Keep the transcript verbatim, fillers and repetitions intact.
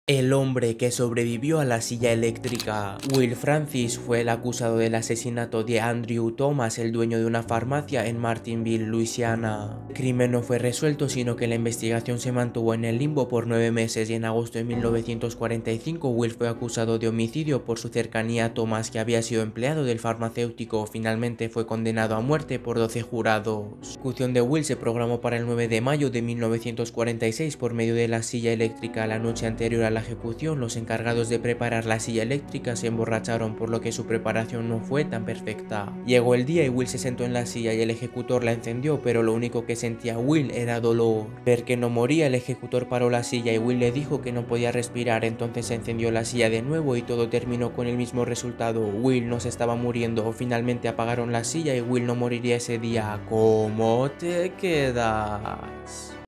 El hombre que sobrevivió a la silla eléctrica. Will Francis fue el acusado del asesinato de Andrew Thomas, el dueño de una farmacia en Martinville, Luisiana. El crimen no fue resuelto, sino que la investigación se mantuvo en el limbo por nueve meses y en agosto de mil novecientos cuarenta y cinco Will fue acusado de homicidio por su cercanía a Thomas, que había sido empleado del farmacéutico. Finalmente fue condenado a muerte por doce jurados. La ejecución de Will se programó para el nueve de mayo de mil novecientos cuarenta y seis por medio de la silla eléctrica. La noche anterior a la ejecución, los encargados de preparar la silla eléctrica se emborracharon, por lo que su preparación no fue tan perfecta. Llegó el día y Will se sentó en la silla y el ejecutor la encendió, pero lo único que sentía Will era dolor. Ver que no moría, el ejecutor paró la silla y Will le dijo que no podía respirar. Entonces se encendió la silla de nuevo y todo terminó con el mismo resultado. Will no se estaba muriendo. Finalmente apagaron la silla y Will no moriría ese día. ¿Cómo te quedas?